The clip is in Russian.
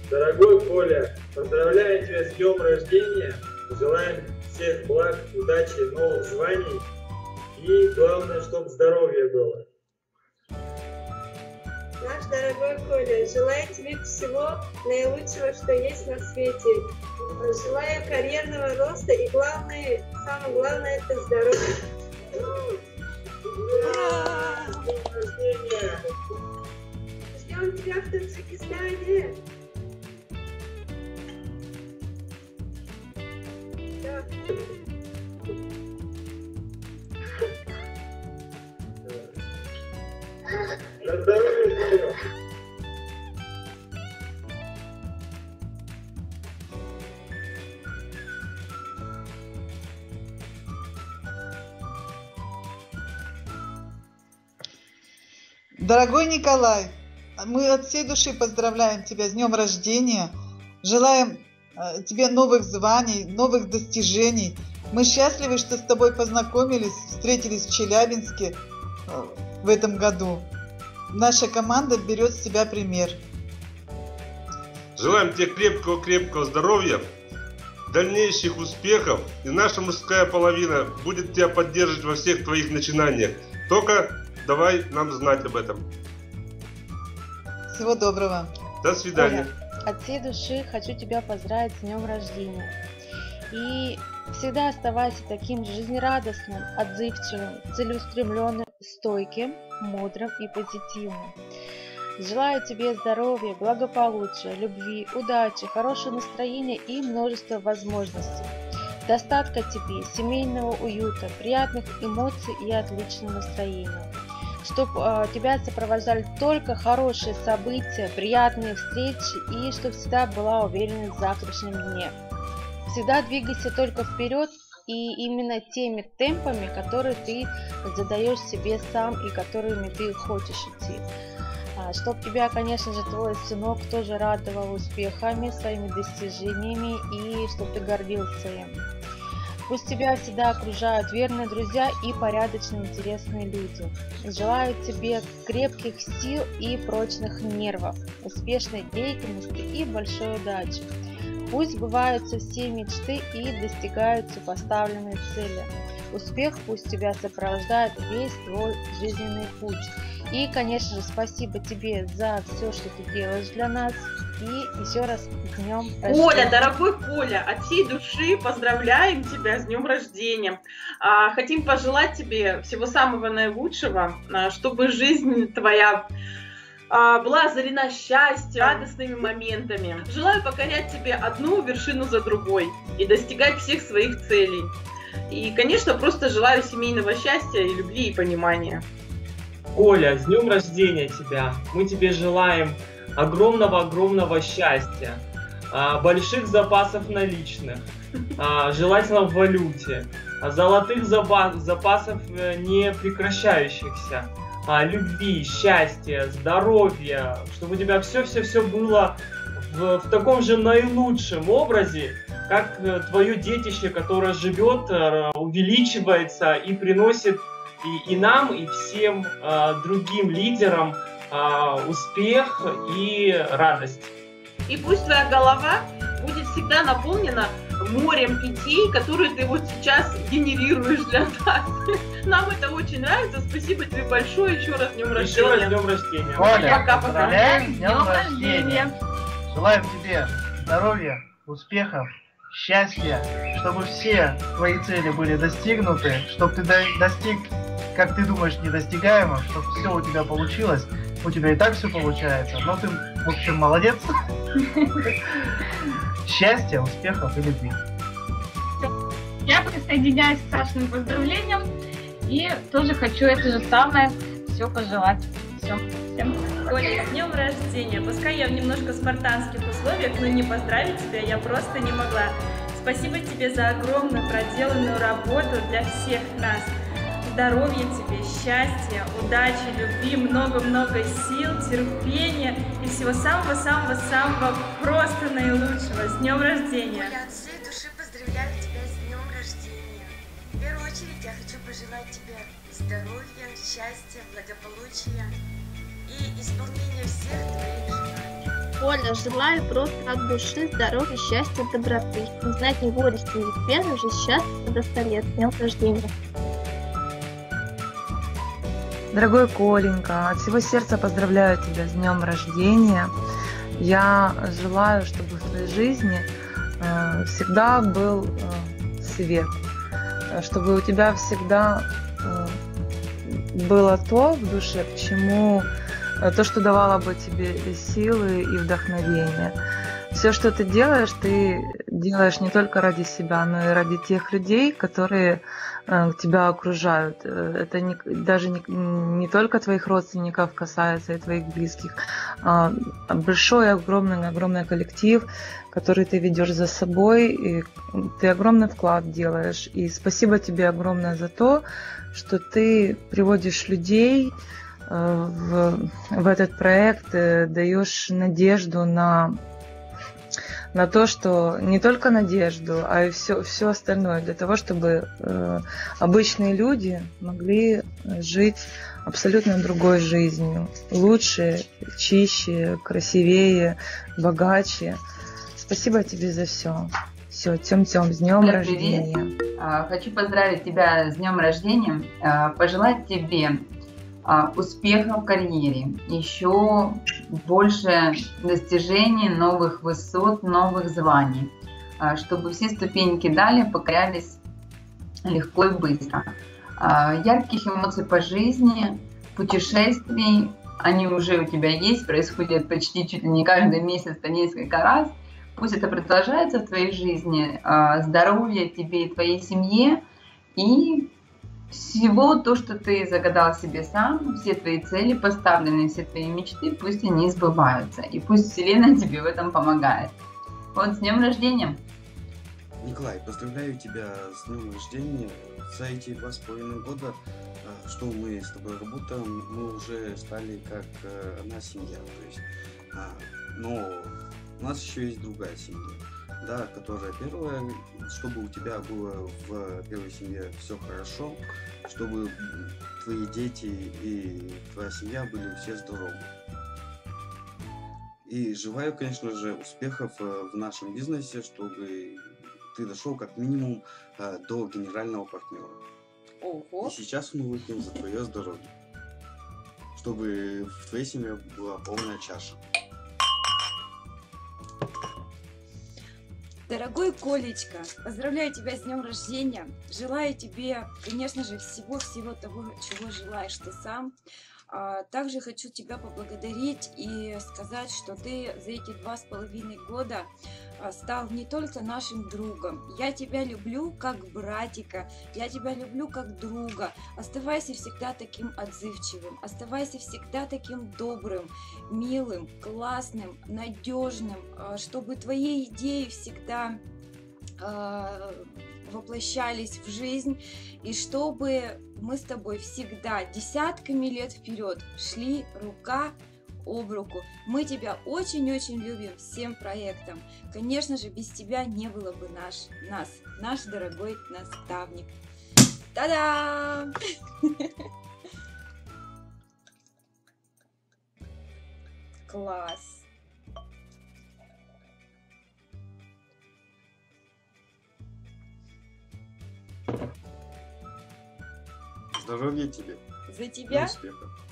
Дорогой Коля, поздравляю тебя с днем рождения. Желаем всех благ, удачи, новых званий. И главное, чтобы здоровье было. Наш дорогой Коля, желаю тебе всего наилучшего, что есть на свете. Желаю карьерного роста и главное, самое главное, это здоровье. Ура! С днем рождения! Ждем тебя в Таджикистане. На здоровье, Коля! Дорогой Николай, мы от всей души поздравляем тебя с днем рождения, желаем тебе новых званий, новых достижений. Мы счастливы, что с тобой познакомились, встретились в Челябинске в этом году. Наша команда берет с тебя пример. Желаем тебе крепкого здоровья, дальнейших успехов, и наша мужская половина будет тебя поддерживать во всех твоих начинаниях. Только давай нам знать об этом. Всего доброго. До свидания. Коля, от всей души хочу тебя поздравить с днем рождения. И всегда оставайся таким же жизнерадостным, отзывчивым, целеустремленным, стойким, мудрым и позитивным. Желаю тебе здоровья, благополучия, любви, удачи, хорошего настроения и множества возможностей. Достатка тебе, семейного уюта, приятных эмоций и отличного настроения. Чтобы тебя сопровождали только хорошие события, приятные встречи и чтобы всегда была уверенность в завтрашнем дне. Всегда двигайся только вперед и именно теми темпами, которые ты задаешь себе сам и которыми ты хочешь идти. Чтоб тебя, конечно же, твой сынок тоже радовал успехами, своими достижениями и чтоб ты гордился им. Пусть тебя всегда окружают верные друзья и порядочные, интересные люди. Желаю тебе крепких сил и прочных нервов, успешной деятельности и большой удачи. Пусть сбываются все мечты и достигаются поставленные цели. Успех пусть тебя сопровождает весь твой жизненный путь. И, конечно же, спасибо тебе за все, что ты делаешь для нас. И еще раз с днем рождения. Коля, дорогой Коля, от всей души поздравляем тебя с днем рождения. Хотим пожелать тебе всего самого наилучшего, чтобы жизнь твоя была озарена счастьем, радостными моментами. Желаю покорять тебе одну вершину за другой и достигать всех своих целей. И, конечно, просто желаю семейного счастья и любви и понимания. Коля, с днем рождения тебя! Мы тебе желаем огромного счастья, больших запасов наличных, желательно в валюте, золотых запасов не прекращающихся, любви, счастья, здоровья, чтобы у тебя все было в таком же наилучшем образе, как твое детище, которое живет, увеличивается и приносит и нам, и всем другим лидерам успех и радость. И пусть твоя голова будет всегда наполнена морем идей, которые ты вот сейчас генерируешь для нас. Нам это очень нравится. Спасибо тебе большое. Еще раз с днем рождения. Еще раз с днем рождения. Коля, Пока-пока. поздравляем с днем рождения. Желаем тебе здоровья, успехов, счастья, чтобы все твои цели были достигнуты, чтобы ты достиг, как ты думаешь, недостигаемо, чтобы все у тебя получилось. У тебя и так все получается, но ты, в общем, молодец. Счастья, успехов и любви. Я присоединяюсь к Сашиным поздравлениям и тоже хочу это же самое все пожелать. Все. Всем. Коля, с днем рождения! Пускай я в немножко спартанских условиях, но не поздравить тебя я просто не могла. Спасибо тебе за огромную проделанную работу для всех нас. Здоровья тебе, счастья, удачи, любви, много-много сил, терпения и всего самого-самого-самого просто наилучшего. С днем рождения! Коля, от всей души поздравляю тебя с днем рождения. В первую очередь я хочу пожелать тебе здоровья, счастья, благополучия и исполнения всех твоих желаний. Коля, желаю просто от души здоровья, счастья, доброты. Не знать ни горести, ни пены, жить счастья до 100 лет. С днем рождения. Дорогой Коленька, от всего сердца поздравляю тебя с днем рождения. Я желаю, чтобы в твоей жизни всегда был свет, чтобы у тебя всегда было то в душе, к чему то, что давало бы тебе силы и вдохновение. Все, что ты делаешь не только ради себя, но и ради тех людей, которые тебя окружают. Это даже не только твоих родственников касается и твоих близких. Большой, огромный коллектив, который ты ведешь за собой, и ты огромный вклад делаешь. И спасибо тебе огромное за то, что ты приводишь людей в этот проект, даешь надежду на то, что не только надежду, а и все остальное для того, чтобы обычные люди могли жить абсолютно другой жизнью, лучше, чище, красивее, богаче. Спасибо тебе за все. Все, Тём-Тём, с днем рождения. Привет. Хочу поздравить тебя с днем рождения, пожелать тебе успеха в карьере, еще больше достижений, новых высот, новых званий, чтобы все ступеньки далее покорялись легко и быстро. Ярких эмоций по жизни, путешествий, они уже у тебя есть, происходят почти чуть ли не каждый месяц, по несколько раз. Пусть это продолжается в твоей жизни, здоровья тебе и твоей семье, и всего то, что ты загадал себе сам, все твои цели поставленные, все твои мечты, пусть они сбываются. И пусть Вселенная тебе в этом помогает. Вот, с днем рождения! Николай, поздравляю тебя с днем рождения. За эти 2,5 года, что мы с тобой работаем, мы уже стали как одна семья. То есть, но у нас еще есть другая семья. Да, которая первая, чтобы у тебя было в первой семье все хорошо, чтобы твои дети и твоя семья были все здоровы. И желаю, конечно же, успехов в нашем бизнесе, чтобы ты дошел как минимум до генерального партнера. Ого. И сейчас мы выпьем за твое здоровье, чтобы в твоей семье была полная чаша. Дорогой Колечка, поздравляю тебя с днем рождения. Желаю тебе, конечно же, всего-всего того, чего желаешь ты сам. Также хочу тебя поблагодарить и сказать, что ты за эти 2,5 года стал не только нашим другом. Я тебя люблю как братика, я тебя люблю как друга. Оставайся всегда таким отзывчивым, оставайся всегда таким добрым, милым, классным, надежным, чтобы твои идеи всегда воплощались в жизнь, и чтобы мы с тобой всегда десятками лет вперед шли рука об руку. Мы тебя очень-очень любим всем проектом. Конечно же, без тебя не было бы наш дорогой наставник. Та-дам! Класс! Здоровья тебе. За тебя. Успехов.